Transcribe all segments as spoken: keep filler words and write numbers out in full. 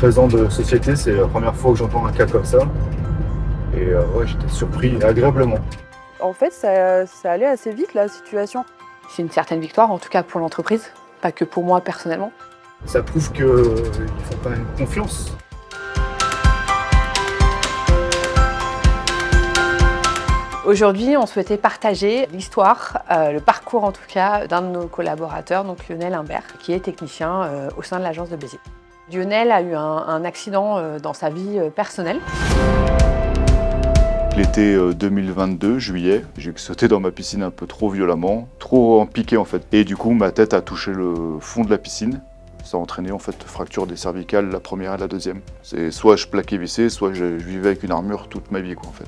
treize ans de société, c'est la première fois que j'entends un cas comme ça. Et euh, ouais, j'étais surpris agréablement. En fait, ça, ça allait assez vite la situation. C'est une certaine victoire, en tout cas pour l'entreprise, pas que pour moi personnellement. Ça prouve qu'ils euh, font quand même confiance. Aujourd'hui, on souhaitait partager l'histoire, euh, le parcours en tout cas, d'un de nos collaborateurs, donc Lionel Imbert, qui est technicien euh, au sein de l'agence de Béziers. Lionel a eu un, un accident euh, dans sa vie euh, personnelle. L'été deux mille vingt-deux, juillet, j'ai sauté dans ma piscine un peu trop violemment, trop en piqué en fait. Et du coup, ma tête a touché le fond de la piscine. Ça a entraîné en fait fracture des cervicales, la première et la deuxième. C'est soit je plaquais vissé, soit je, je vivais avec une armure toute ma vie quoi en fait.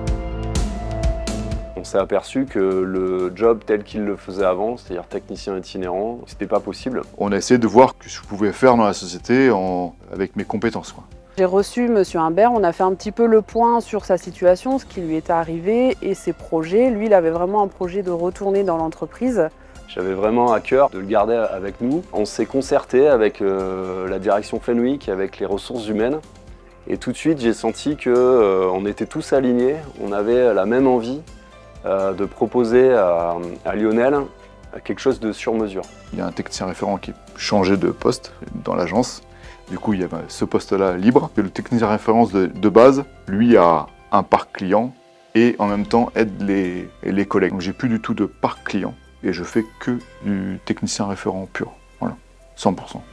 On s'est aperçu que le job tel qu'il le faisait avant, c'est-à-dire technicien itinérant, c'était pas possible. On a essayé de voir ce que je pouvais faire dans la société en, avec mes compétences quoi. J'ai reçu Monsieur Imbert, on a fait un petit peu le point sur sa situation, ce qui lui était arrivé et ses projets. Lui, il avait vraiment un projet de retourner dans l'entreprise. J'avais vraiment à cœur de le garder avec nous. On s'est concerté avec euh, la direction Fenwick, avec les ressources humaines. Et tout de suite, j'ai senti qu'on euh, était tous alignés, on avait la même envie euh, de proposer à, à Lionel quelque chose de sur mesure. Il y a un technicien référent qui changeait de poste dans l'agence. Du coup, il y avait ce poste-là libre. Et le technicien référence de, de base, lui, a un parc client et en même temps aide les, les collègues. Donc j'ai plus du tout de parc client et je fais que du technicien référent pur. Voilà, cent pour cent.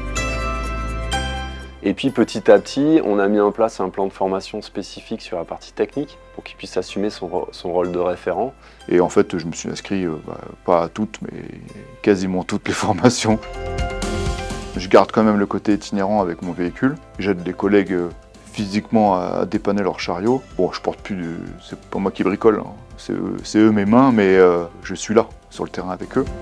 Et puis petit à petit, on a mis en place un plan de formation spécifique sur la partie technique pour qu'il puisse assumer son, son rôle de référent. Et en fait, je me suis inscrit, euh, bah, pas à toutes, mais quasiment toutes les formations. Je garde quand même le côté itinérant avec mon véhicule. J'aide des collègues physiquement à dépanner leur chariot. Bon, je porte plus de... c'est pas moi qui bricole, hein. C'est eux, c'est eux mes mains, mais euh, je suis là, sur le terrain avec eux.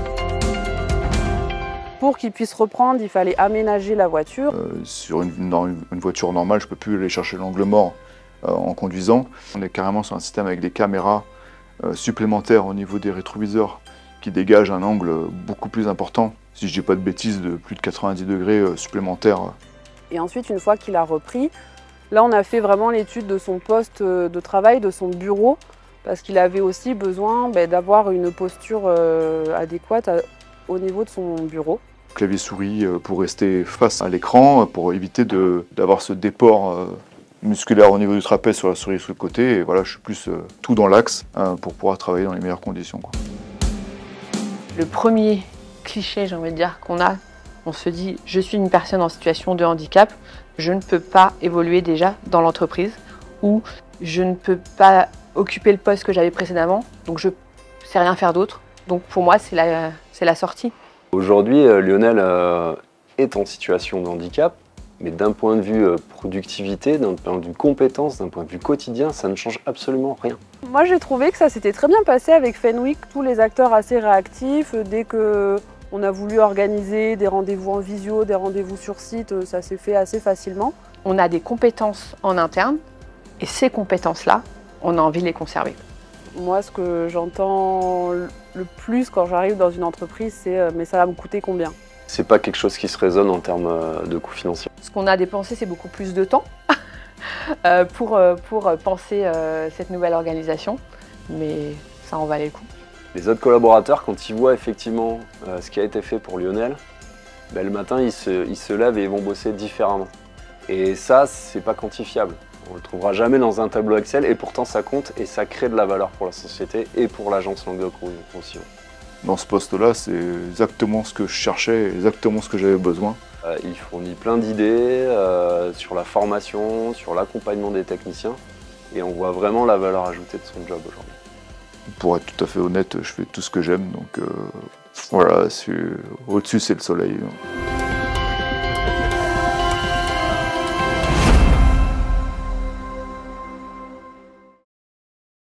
Pour qu'il puisse reprendre, il fallait aménager la voiture. Euh, sur une, dans une, une voiture normale, je ne peux plus aller chercher l'angle mort euh, en conduisant. On est carrément sur un système avec des caméras euh, supplémentaires au niveau des rétroviseurs qui dégagent un angle beaucoup plus important. Si je dis pas de bêtises, de plus de quatre-vingt-dix degrés euh, supplémentaires. Et ensuite, une fois qu'il a repris, là on a fait vraiment l'étude de son poste de travail, de son bureau, parce qu'il avait aussi besoin ben, d'avoir une posture euh, adéquate à, au niveau de son bureau. Clavier souris euh, pour rester face à l'écran, pour éviter d'avoir ce déport euh, musculaire au niveau du trapèze sur la souris sur le côté. Et voilà, je suis plus euh, tout dans l'axe euh, pour pouvoir travailler dans les meilleures conditions, quoi. Le premier cliché, j'ai envie de dire, qu'on a, on se dit « je suis une personne en situation de handicap, je ne peux pas évoluer déjà dans l'entreprise » ou « je ne peux pas occuper le poste que j'avais précédemment, donc je ne sais rien faire d'autre ». Donc pour moi, c'est la, c'est la sortie. Aujourd'hui, Lionel euh, est en situation de handicap, mais d'un point de vue euh, productivité, d'un point de vue compétence, d'un point de vue quotidien, ça ne change absolument rien. Moi, j'ai trouvé que ça s'était très bien passé avec Fenwick, tous les acteurs assez réactifs. Dès qu'on a voulu organiser des rendez-vous en visio, des rendez-vous sur site, ça s'est fait assez facilement. On a des compétences en interne, et ces compétences-là, on a envie de les conserver. Moi, ce que j'entends le plus quand j'arrive dans une entreprise, c'est euh, « mais ça va me coûter combien ?» C'est pas quelque chose qui se raisonne en termes de coûts financiers. Ce qu'on a dépensé, c'est beaucoup plus de temps euh, pour, pour penser euh, cette nouvelle organisation, mais ça en valait le coup. Les autres collaborateurs, quand ils voient effectivement euh, ce qui a été fait pour Lionel, ben, le matin, ils se, ils se lèvent et ils vont bosser différemment. Et ça, c'est pas quantifiable. On ne le trouvera jamais dans un tableau Excel et pourtant ça compte et ça crée de la valeur pour la société et pour l'agence Languedoc aussi. Dans ce poste-là, c'est exactement ce que je cherchais, exactement ce que j'avais besoin. Euh, il fournit plein d'idées euh, sur la formation, sur l'accompagnement des techniciens et on voit vraiment la valeur ajoutée de son job aujourd'hui. Pour être tout à fait honnête, je fais tout ce que j'aime, donc euh, voilà, au-dessus c'est le soleil.